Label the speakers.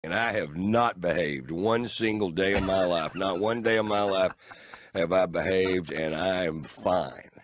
Speaker 1: And I have not behaved one single day of my life. Not one day of my life have I behaved, and I am fine.